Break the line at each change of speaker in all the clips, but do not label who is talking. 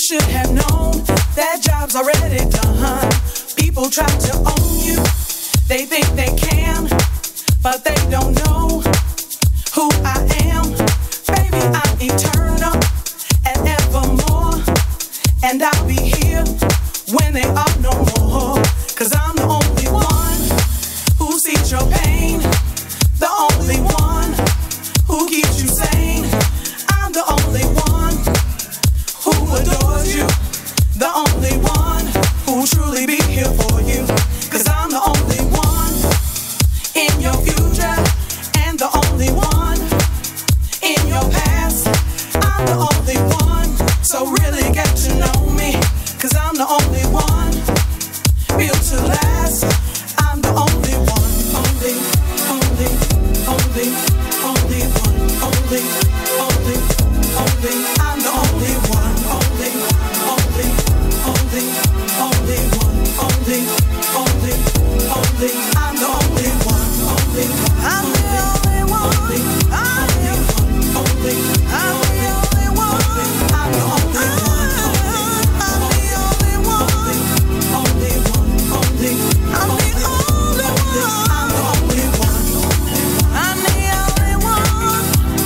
should have known that job's already done. People try to own you, they think they can, but they don't know who I am. Baby, I'm eternal and evermore, and I'll be here when they are no more. 'Cause I'm the only one who sees your pain, the only one who keeps you sane. I'm the only one who adores you, the only one who'll truly be here for you. 'Cause I'm the only one in your future and the only one in your past. I'm the only one, so really get to know me. 'Cause I'm the only one built to last. I'm the only one, only, only, only, only one, only, only, only. I'm the only one, only, only, only, only one, only, only, only. I'm the only one, only. I'm the only one. Only, I'm the only. I'm the only one. I'm the only one. I'm the only one. Only one, only. I'm the only one. I'm the only one. I'm the only one.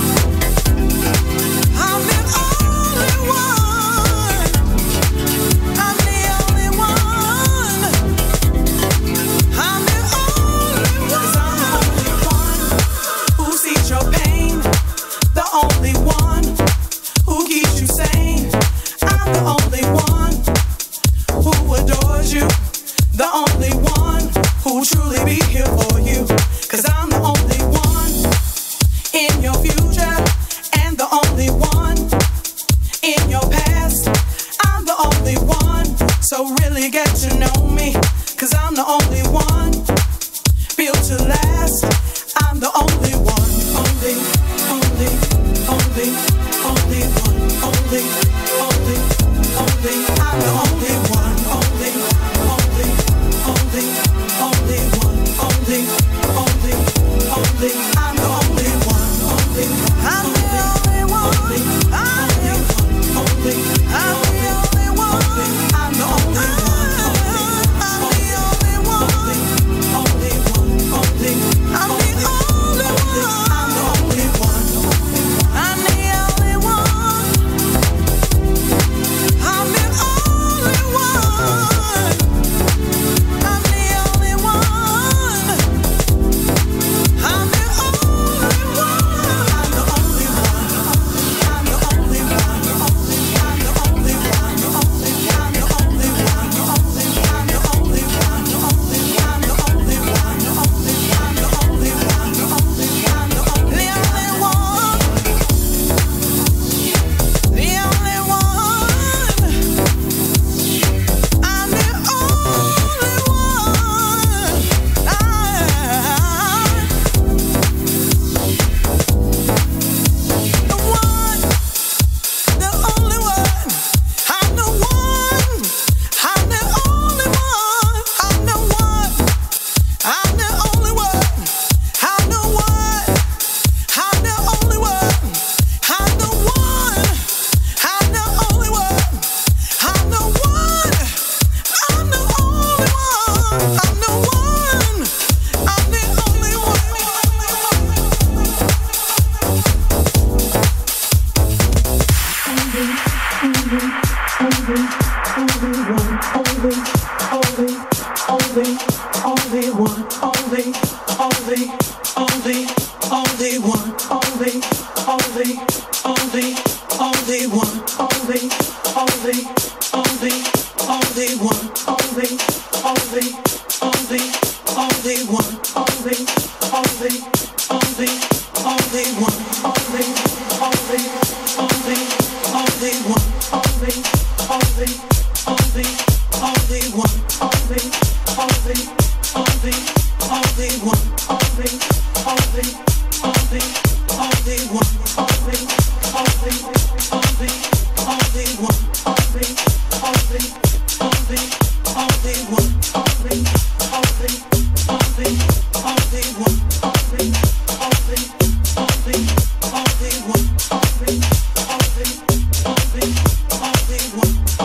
I'm the only one. I'm the only one. I'm the only one. 'Cause I'm the only one who sees your pain, the only one who keeps you sane. I'm the only one who adores you, the only one who'll truly be here for you. 'Cause I'm the only one in your future and the only one in your past. I'm the only one, so really get to know me. 'Cause I'm the only one built to last. I'm the only one, only, only, only, only one, only, only, only. I'm the only one, only, only, only, only one, only, only, only. I'm the only one, only. I'm the only one. I'm the only. I'm the only one. I'm the only one. I'm the only one. Only one, only. I'm the only one. I'm the only one. I'm the only one. I'm the only one. I'm the only one. I'm the only one. I'm the only one. I'm the only one. I'm the only one. I'm the only one. I'm the only one. I'm the only one. I'm the only one. I'm the only one. The only one. I'm the only one. The one, the only one. I'm the one. I'm the only one. I'm the one. I'm the only one. I'm the one. I'm the only one. I'm the one. I'm the only one. I'm the one. I'm the only one. I'm the one. I'm the only one. Only one, only, only, only, only one, only, only, only, only one, only, only, only, only one, only, only, only, only one, only, only, only, only one, only, only, only, only one, only, only, only, only one, only, only, only, only one, only, only, only, only one, only, only, only, only one, only, only, only, only one, only, only, only, only one, only, only, only, only one, only, only, only, only one.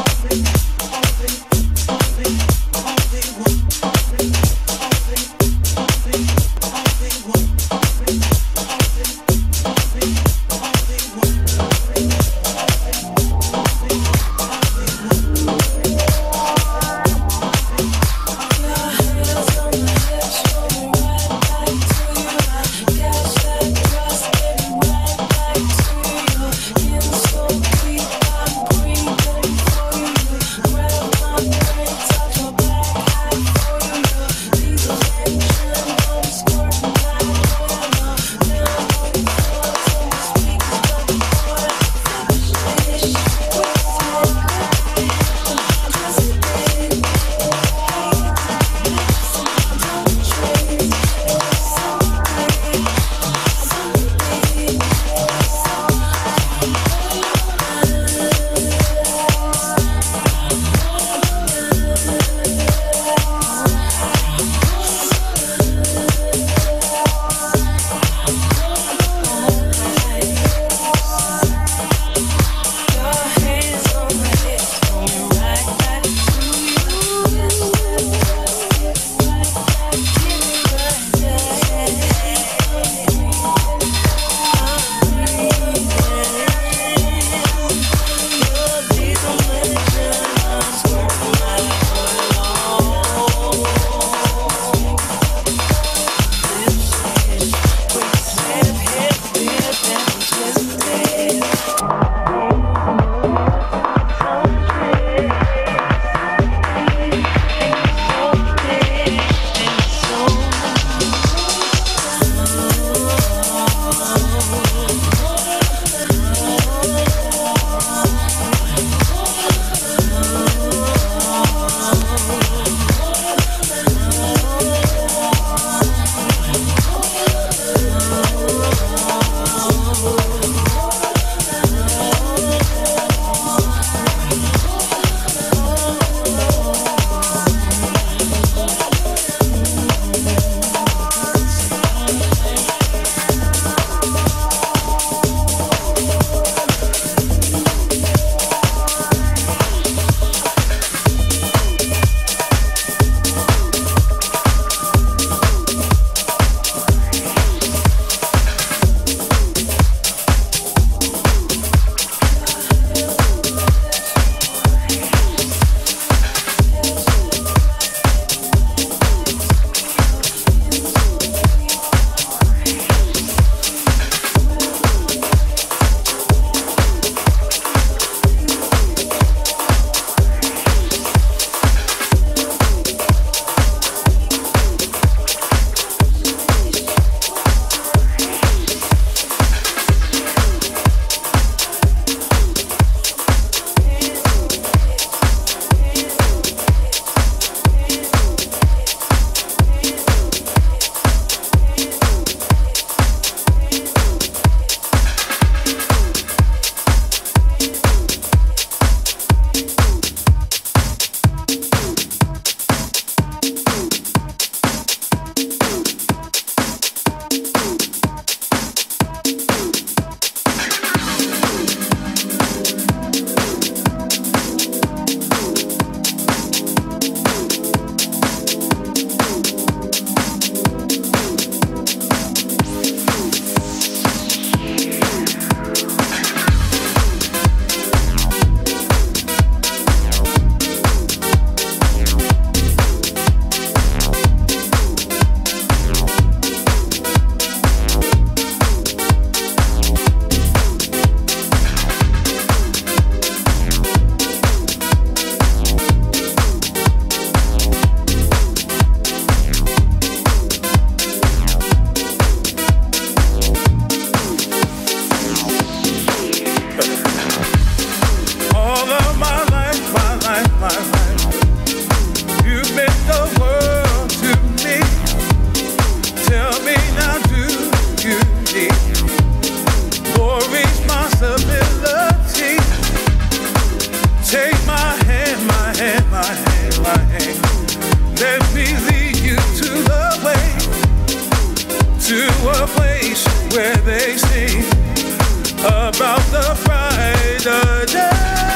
Let me lead you to the way, to a place where they sing about the brighter day.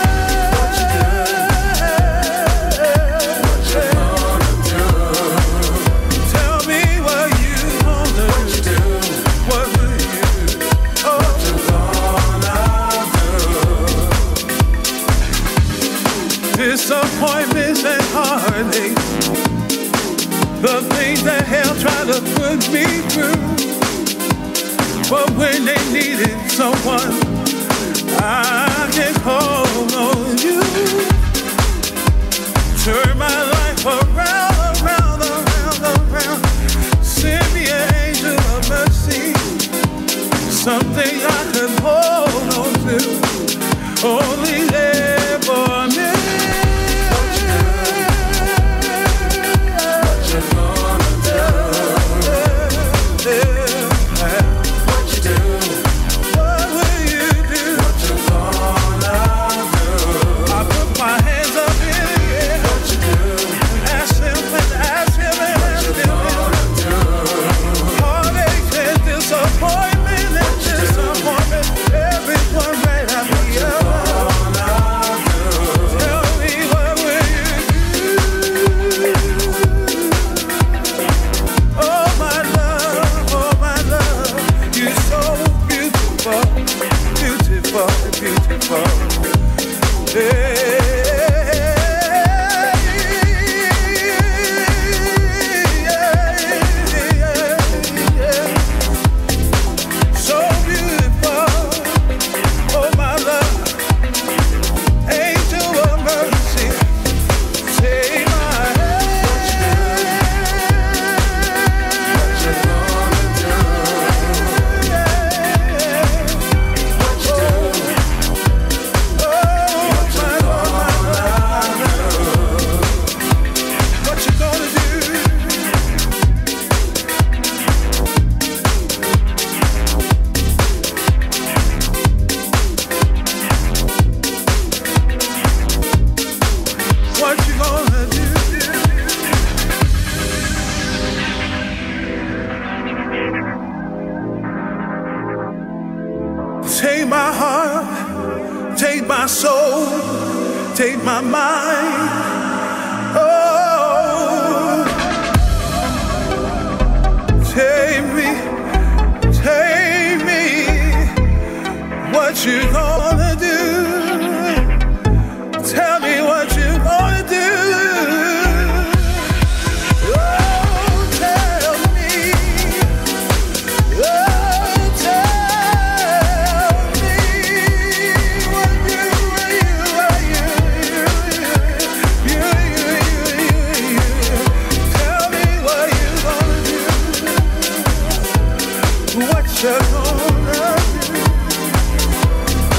Disappointments and heartache, the things that hell tried to put me through. But when they needed someone, I can call on you. Turn my life around, around, around, around. Send me an angel of mercy, something I could hold on to. Only there for me. Take my heart, take my soul, take my mind. Oh, take me. What you gonna do? Tell me what you gonna do. What you gonna do?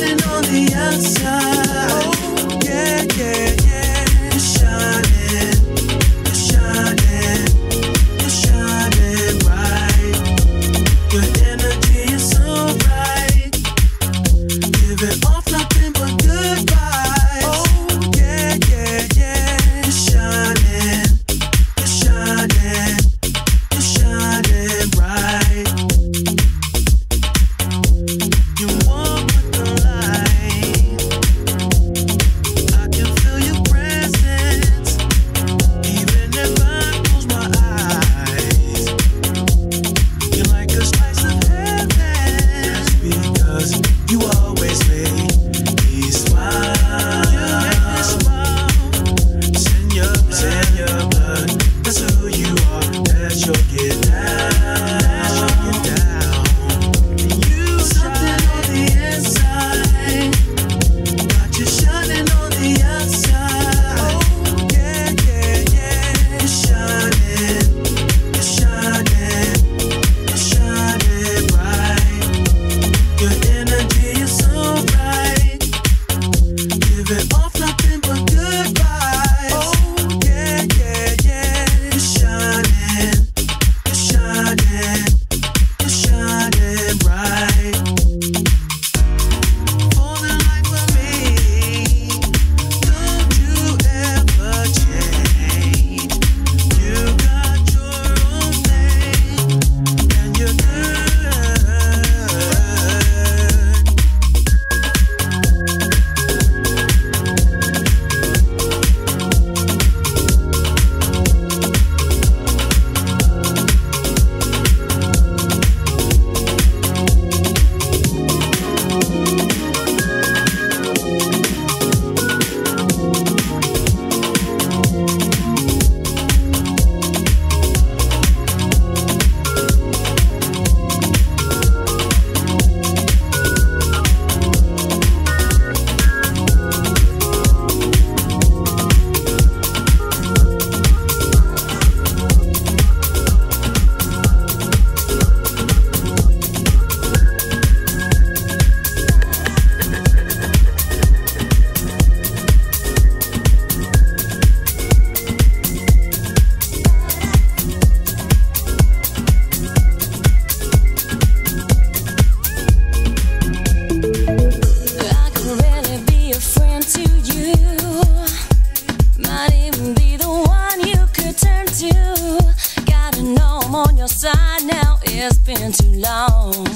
been too long.